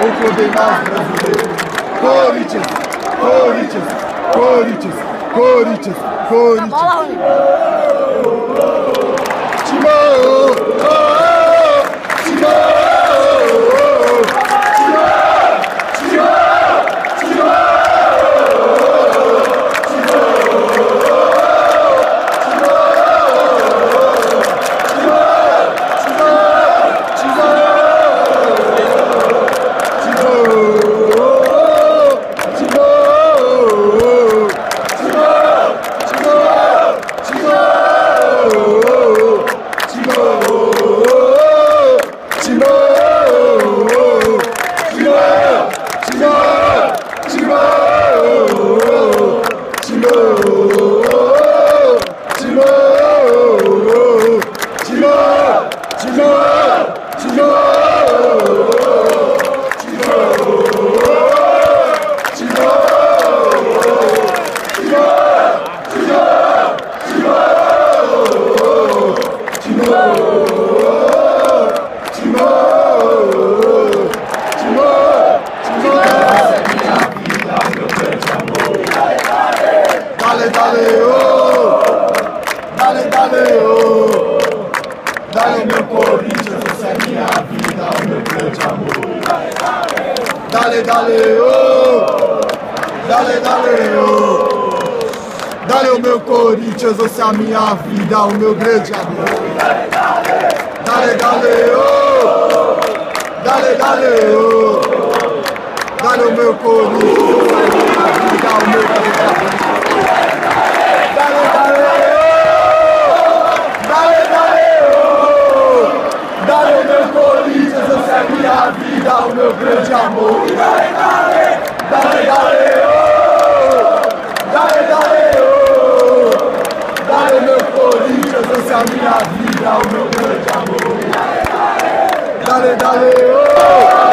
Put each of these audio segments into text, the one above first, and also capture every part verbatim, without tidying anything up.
o clube mais brasileiro. Corinthians, Corinthians, Corinthians, Corinthians, Corinthians. Timão, Timão. Dale meu Corinthians, essa é minha vida, o meu grande amor. Dale, dale, oh, dale, dale, oh. Dale o meu Corinthians, essa é a minha vida, o meu grande amor. Dale, dale, oh, dale, dale, oh. Dale o meu Corinthians, essa é a minha vida, o meu grande amor. Dale, dale, dale o meu Corinthians, essa é a minha vida, o meu grande amor. Dale, dale, dale, dale, oh, dale, dale, oh. Dale o meu Corinthians, essa é a minha vida, o meu grande amor. Dale, dale, oh.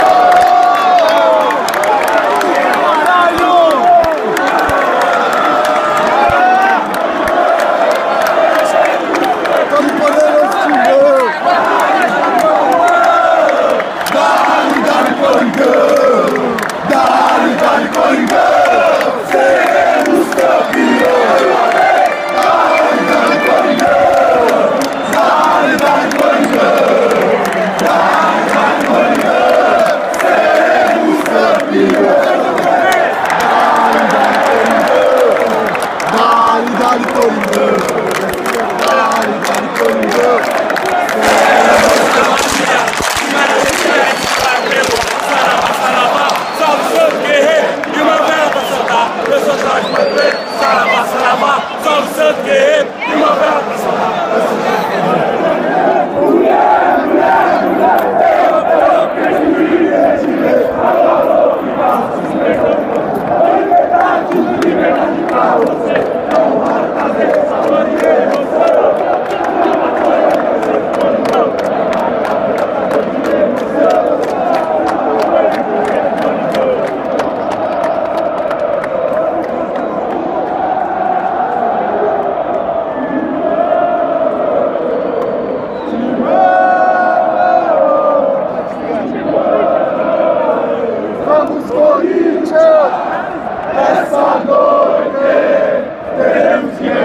Essa noite teremos que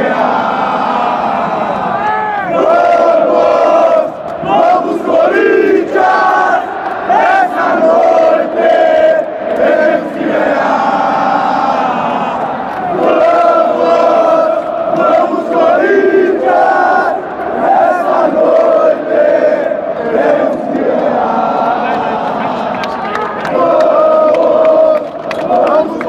ganhar. Vamos, vamos Corinthians! Essa noite teremos que ganhar. Vamos, vamos Corinthians! Essa noite teremos que ganhar. Vamos, vamos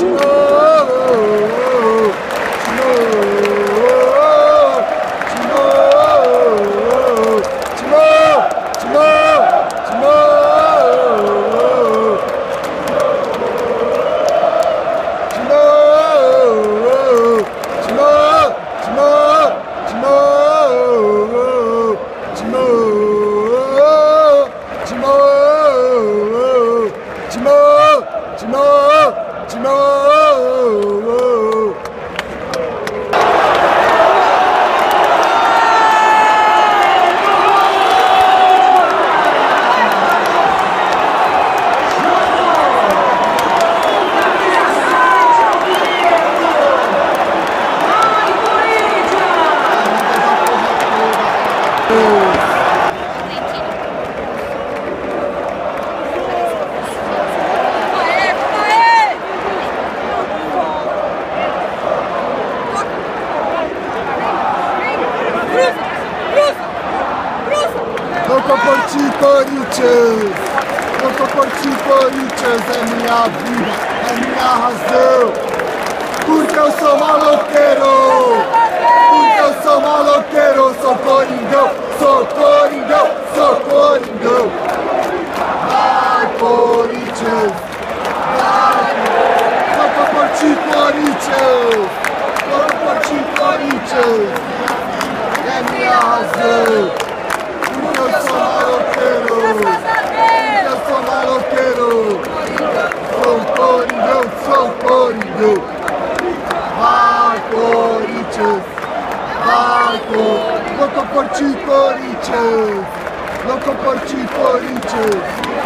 Louco por ti, Corinthians! Louco por ti, Corinthians! É minha vida, é minha razão! Porque eu sou maloqueiro! Porque eu sou maloqueiro! Sou coringão, sou coringão, sou coringão! Vai, Corinthians! Vai! Louco por ti, Corinthians! Louco por ti, Corinthians! É minha razão! Eu sou maloqueiro, eu sou maloqueiro, sou coringão, sou coringão. Vai, Corinthians, vai, Corinthians, louco por ti, Corinthians, louco por ti, Corinthians.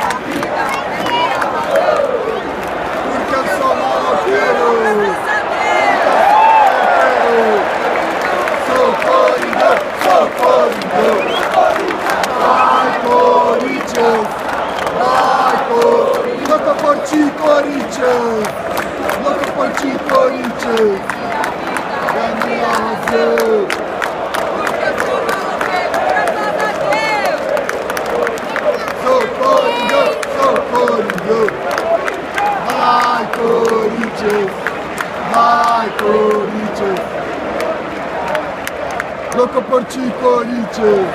Porque eu sou maloqueiro, sou coringão, sou coringão. Vai, Corinthians! Vai, Corinthians! Louco por ti, Corinthians! Louco por ti, Corinthians! É a minha razão! Sou coringão, sou coringão! Vai, Corinthians! Vai, Corinthians! Louco por ti, Corinthians!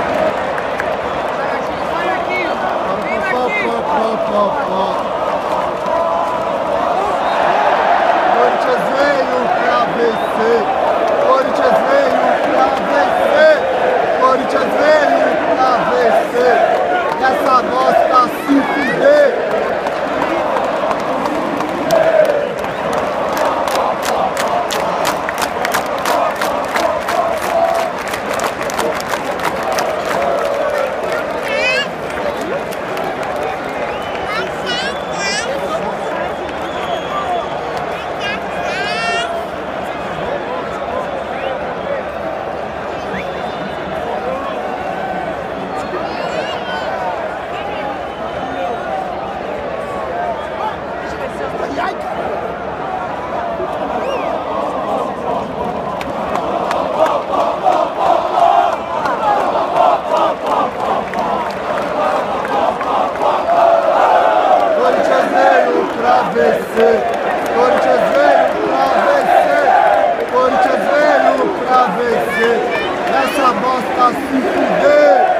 Corinthians veio pra vencer, Corinthians veio pra vencer, Corinthians veio pra vencer, essa bosta se fuder. Corinthians veio pra vencer, Corinthians veio pra vencer, essa bosta se fuder.